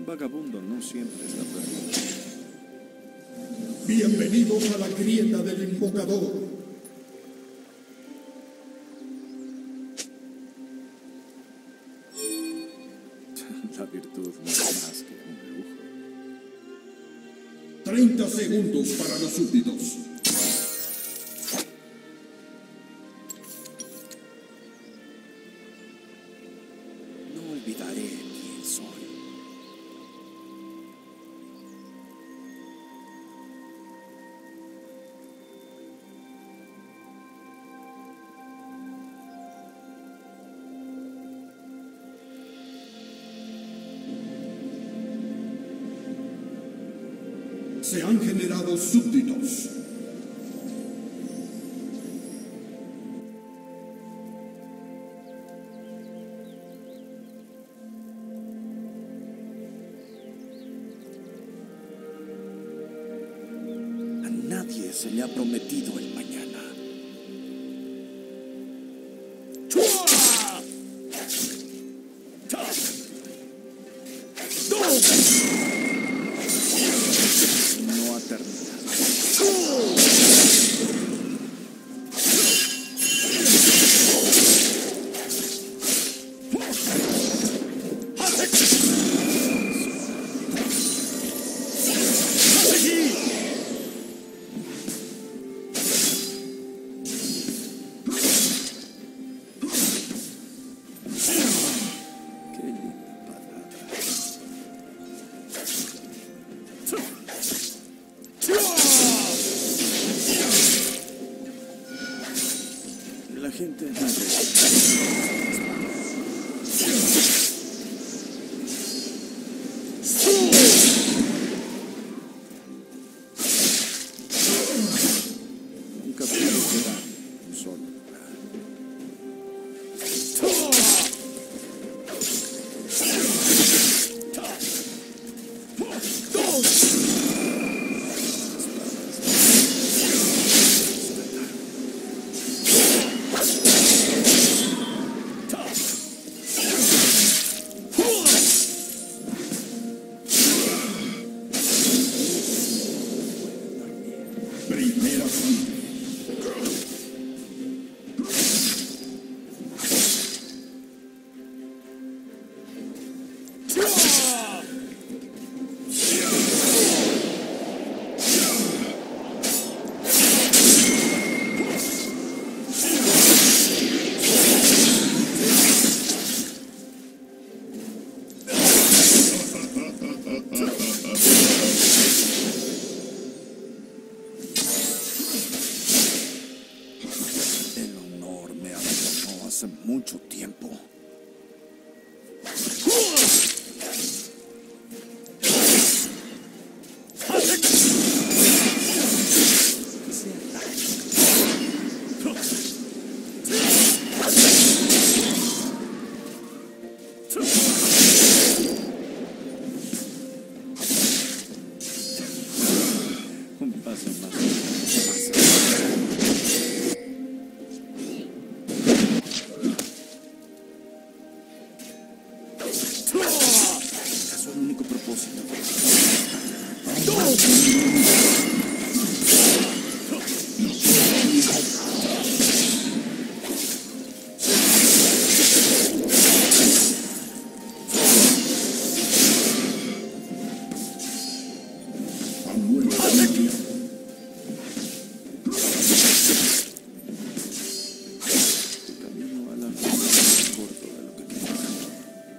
Un vagabundo no siempre está perdido. Bienvenidos a la grieta del invocador. La virtud no es más que un lujo. 30 segundos para los súbditos. No olvidaré quién soy. Se han generado súbditos. A nadie se le ha prometido el mañana. No ha terminado. Qué linda palabra. La gente no nunca pudo quedar un solo lugar. Primera sangre. El honor me abandonó hace mucho tiempo. Un paso más. ¿Acaso el único propósito? Tu camino a la vida es más corto de lo que crees.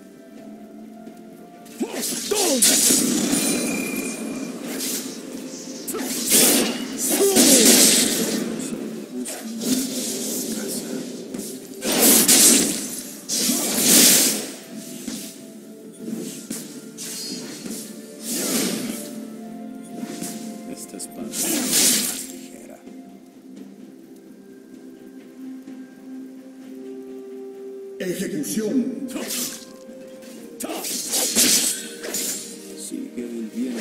Esta espada es más ligera. Ejecución. Sigue el viento.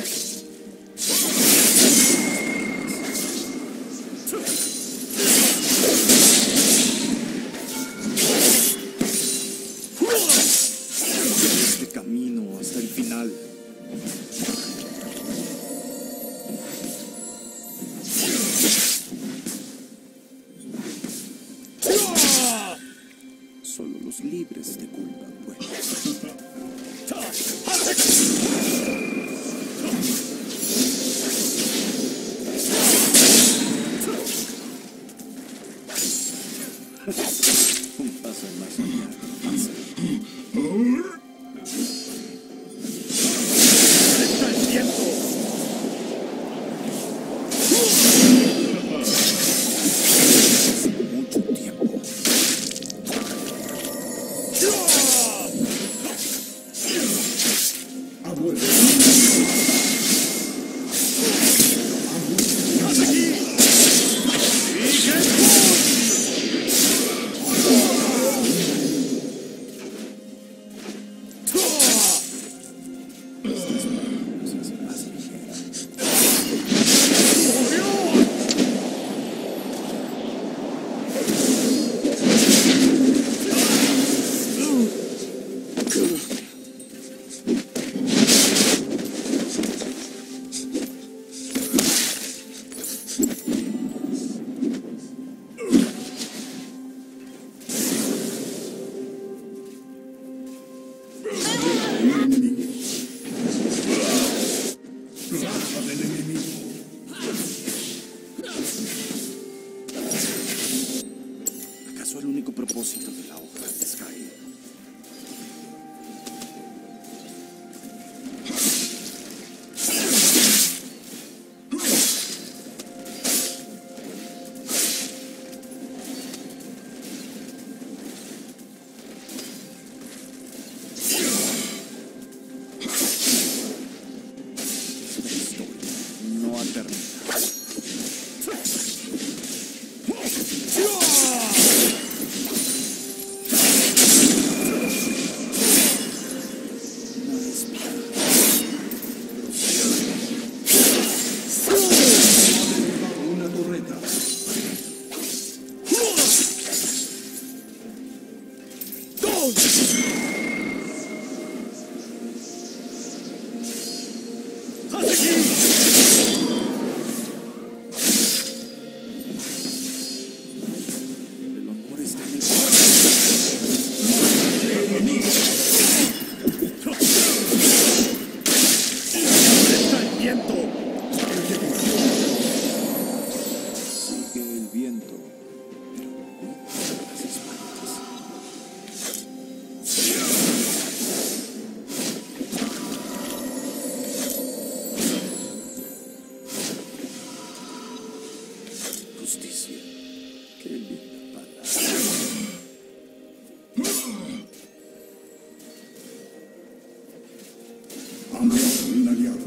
Este camino hasta el final. Solo los libres te culpan, pues. Un paso más allá. ¡Está el tiempo! Mucho tiempo. Ha vuelto. ¡Haz aquí! ¡Y que Baja del enemigo. ¿Acaso el único propósito de la hoja es caer? Esta historia no ha terminado. Una torreta. ¡haz aquí! El honor está en el ¡Está el viento! sigue el viento, pero no las espaldas. Justicia, qué linda palabra. Ha muerto un aliado.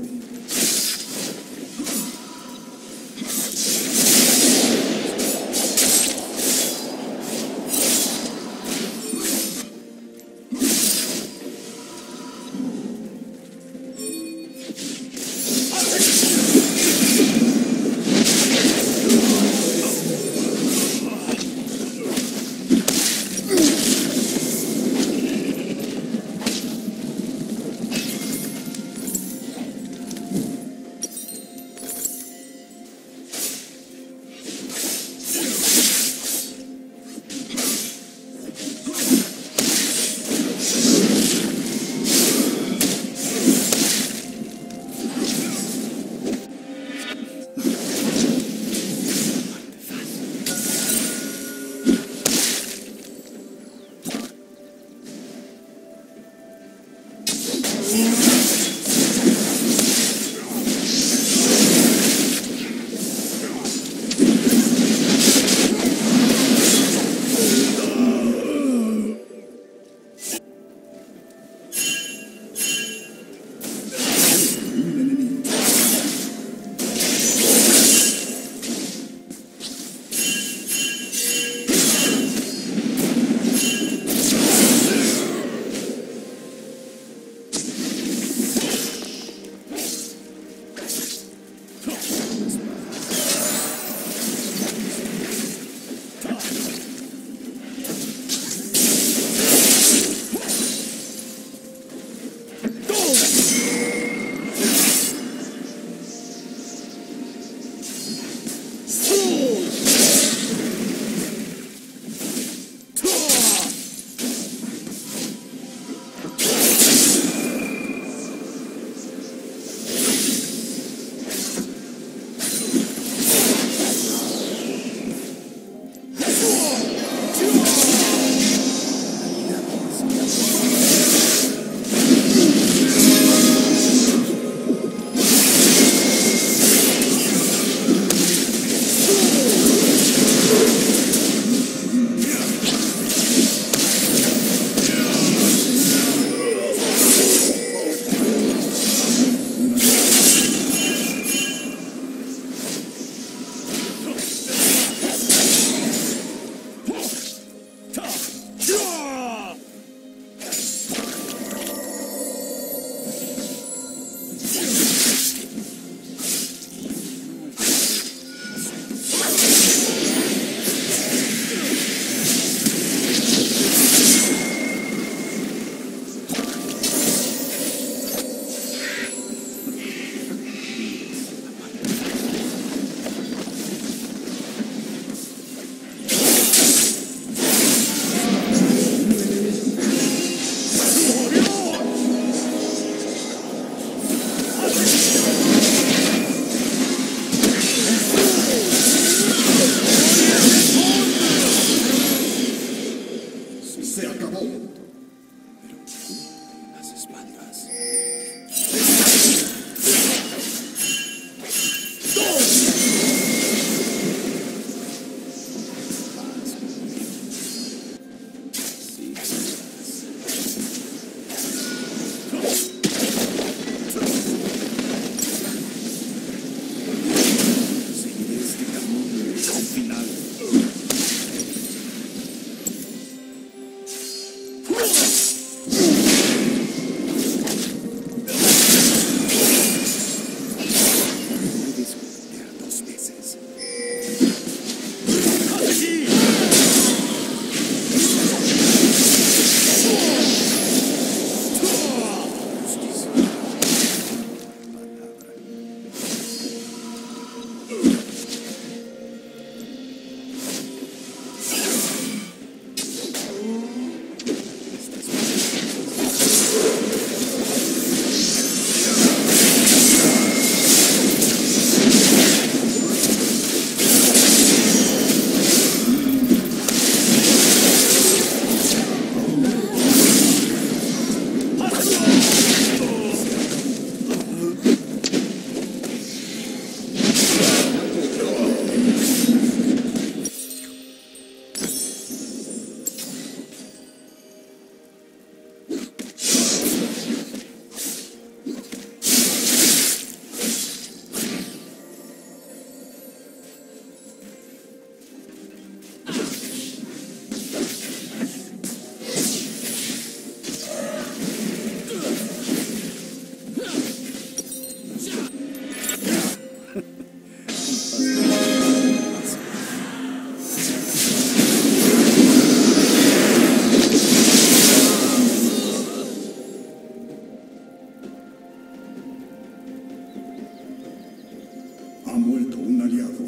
muerto un aliado.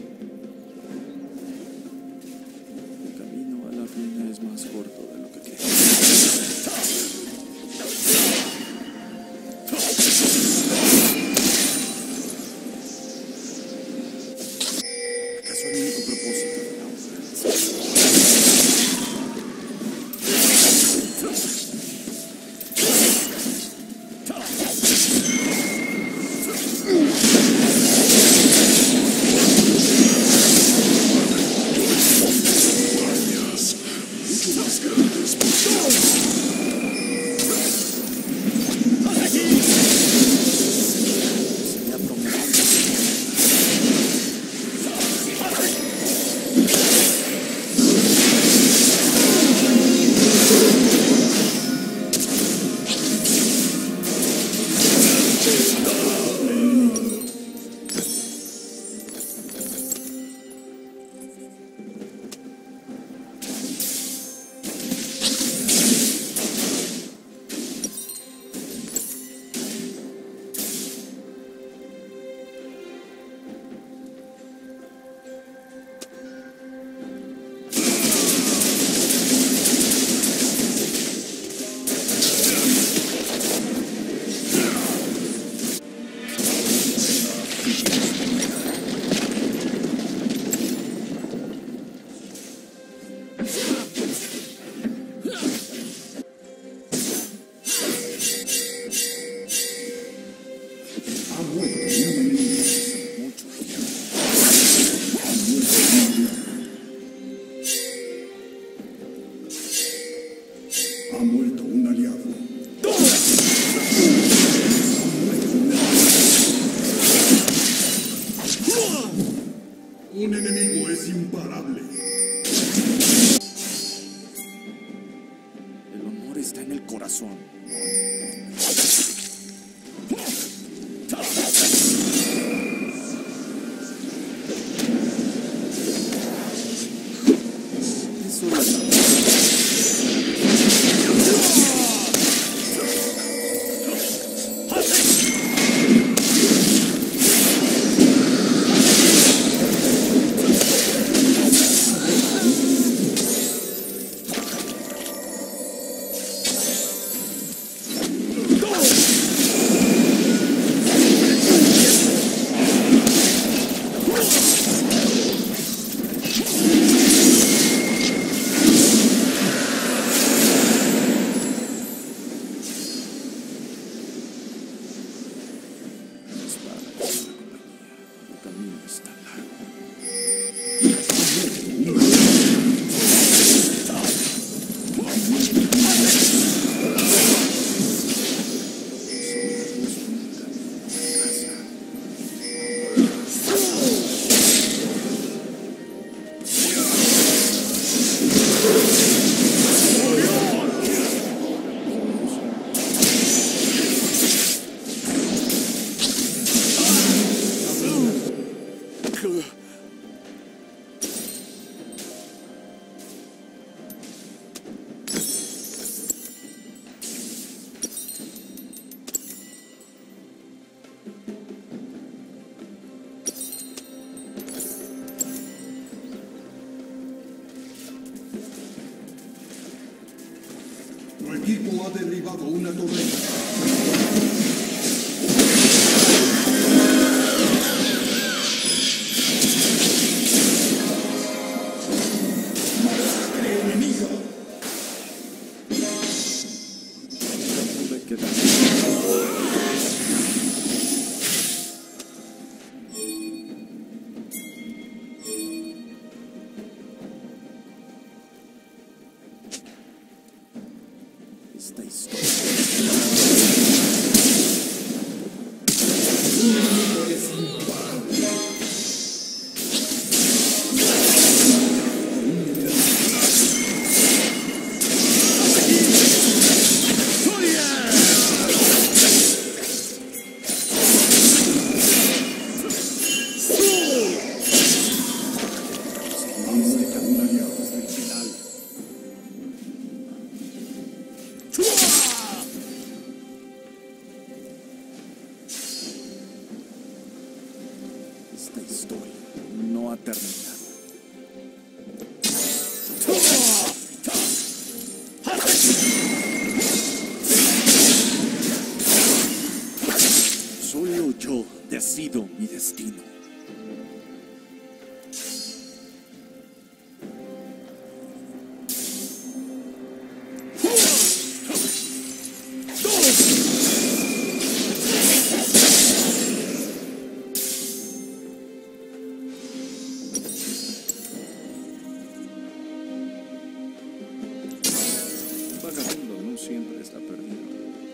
El camino a la ruina es más corto de lo que crees. ¿Acaso el único propósito de la sería prometido? Ha muerto un enemigo. Mucho. Ha muerto un aliado. Un enemigo es imparable. El honor está en el corazón. Eso es la espada de la compañía. El camino está largo. Solo busco un camino a casa. Tu equipo ha derribado una torreta. Masacre enemiga. Pude quedar. Esta historia estoy no ha terminado. Solo yo decido mi destino. Vagabundo no siempre está perdido.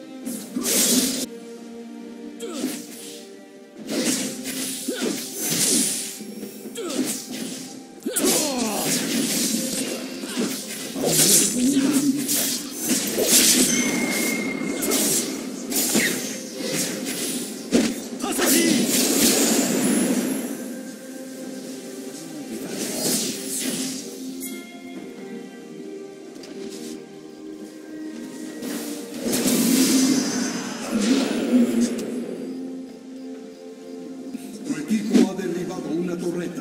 Tu equipo ha derribado una torreta.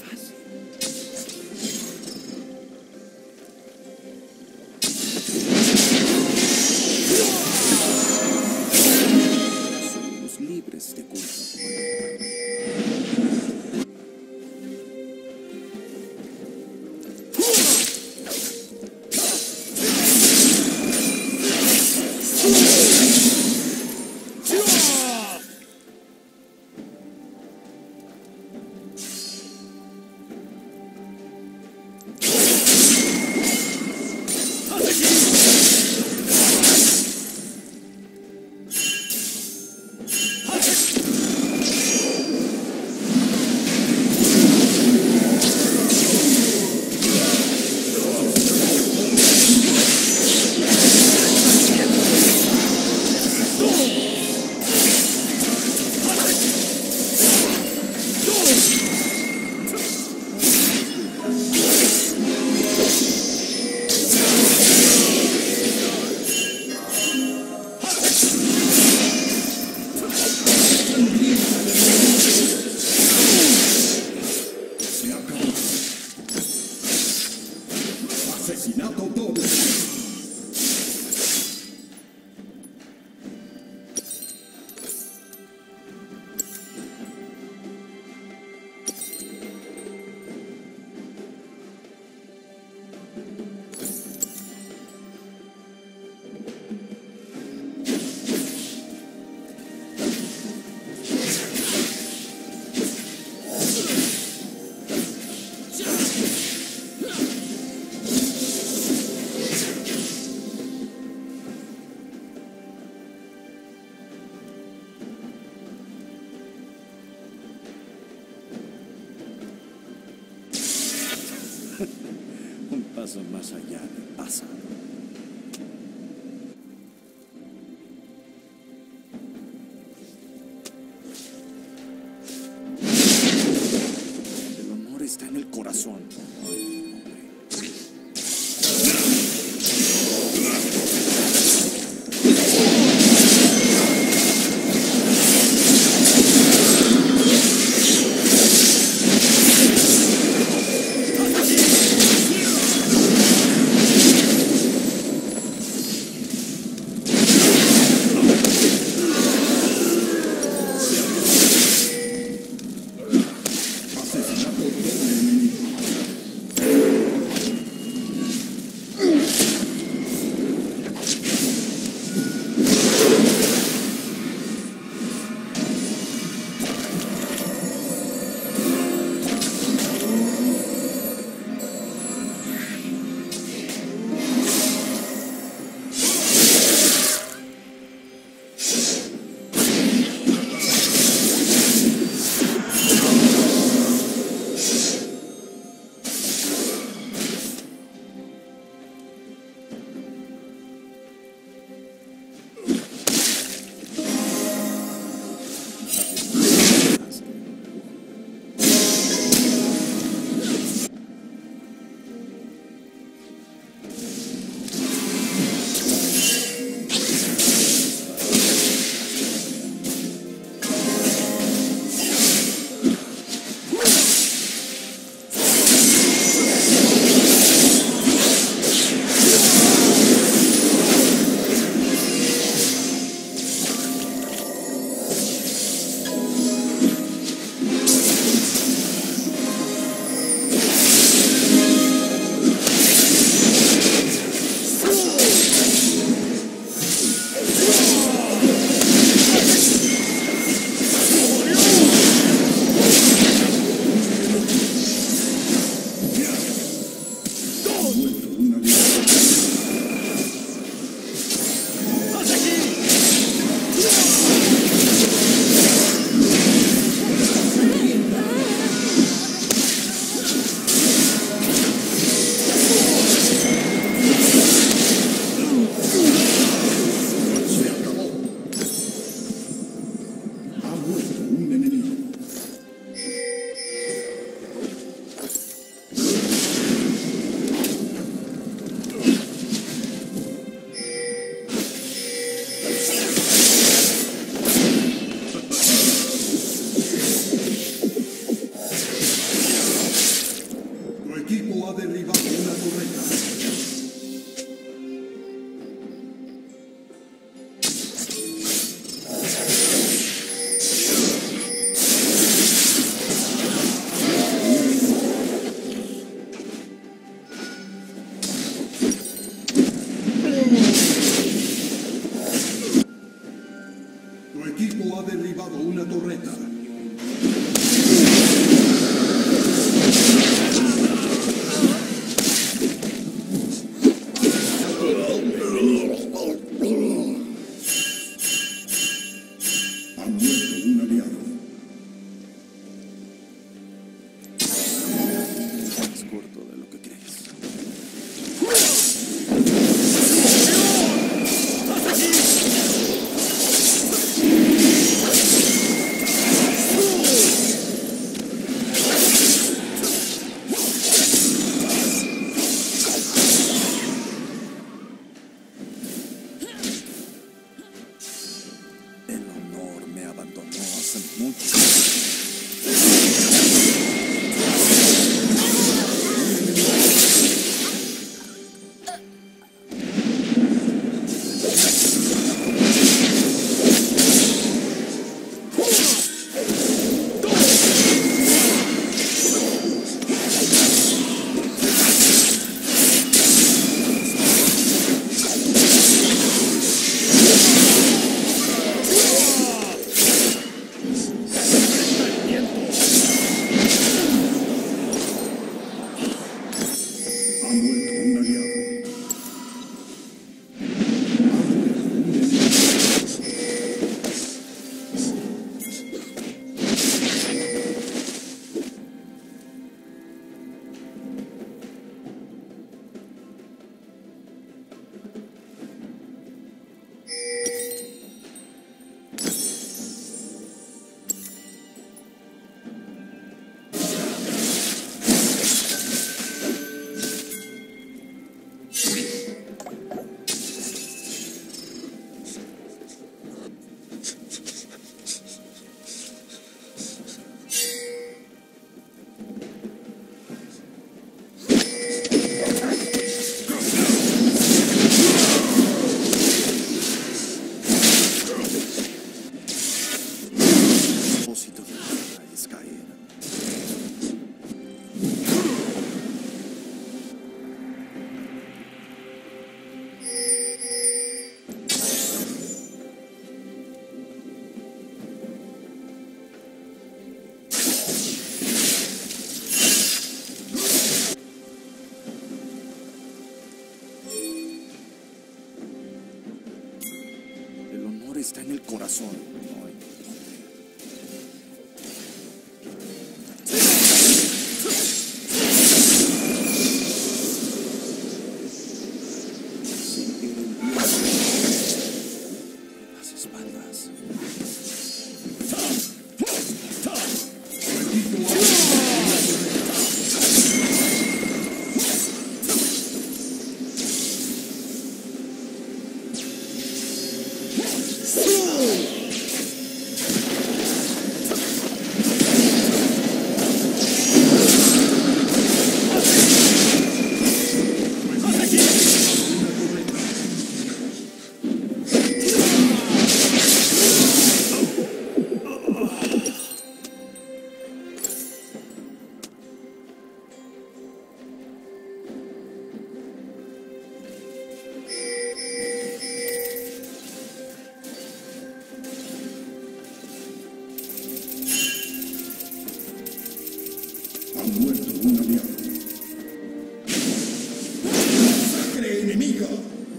Somos libres de culpa. Asesinato doble. Un paso más allá del pasado. El honor está en el corazón. Asesinato doble enemigo. Tu equipo ha derribado una torreta. Ha muerto un aliado. Más corto de lo que crees. El honor me abandonó hace mucho. Ha muerto un aliado. El propósito de la guerra es caer. El honor está en el corazón, no en el poder. Sigue el viento. Las espaldas. Tu equipo ha muerto un aliado. ¡Masacre enemiga!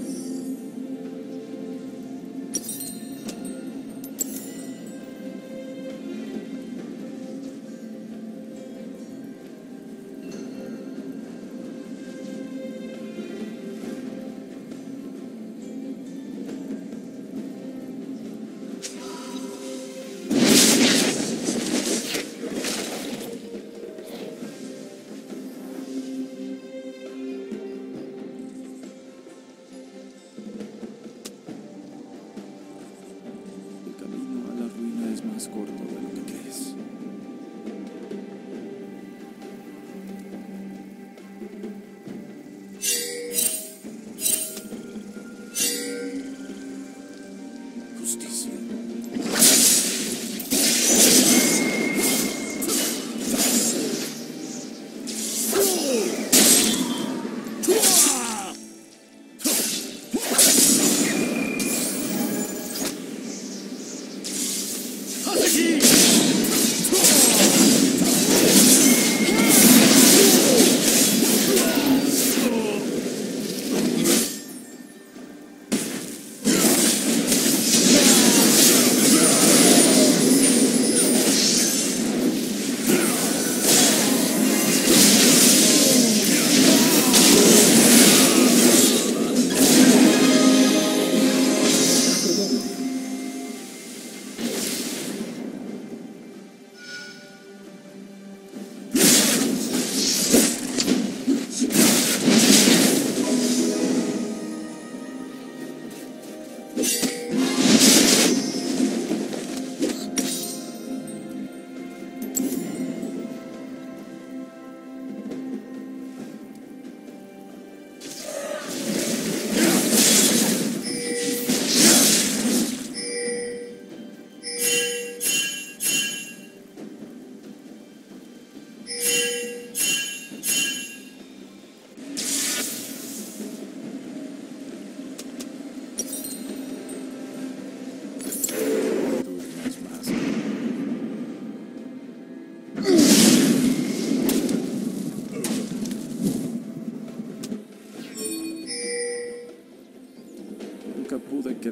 El camino a la ruina es más corto de lo que crees. Justicia.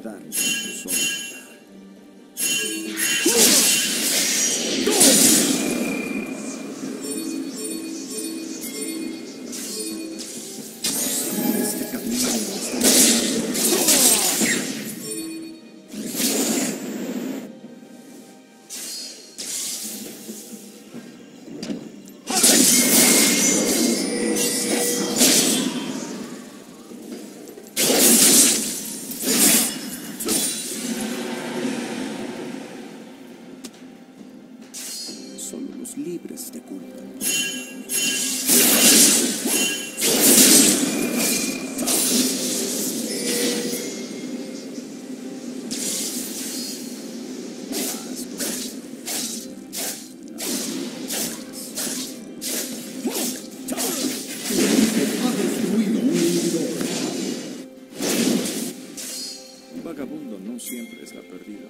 dar solo matar. Este camino solo los libres te culpan. Ha destruido un inhibidor. Un vagabundo no siempre está perdido.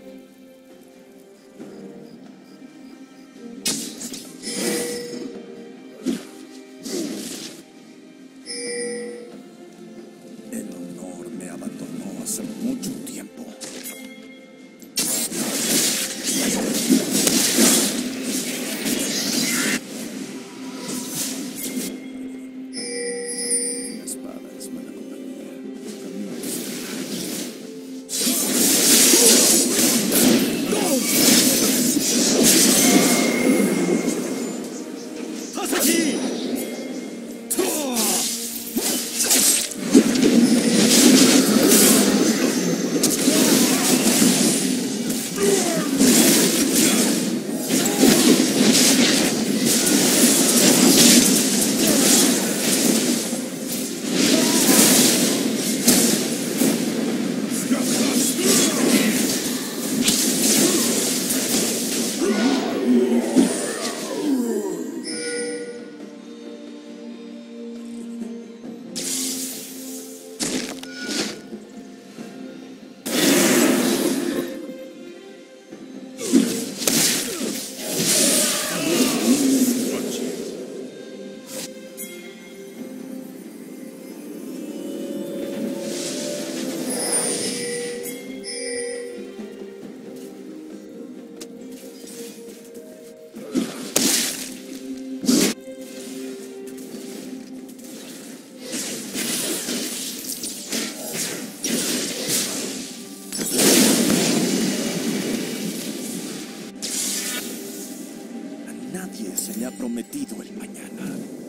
El honor me abandonó hace mucho tiempo. La espada es mala compañía. Camino ¡Haz aquí! Nadie se le ha prometido el mañana.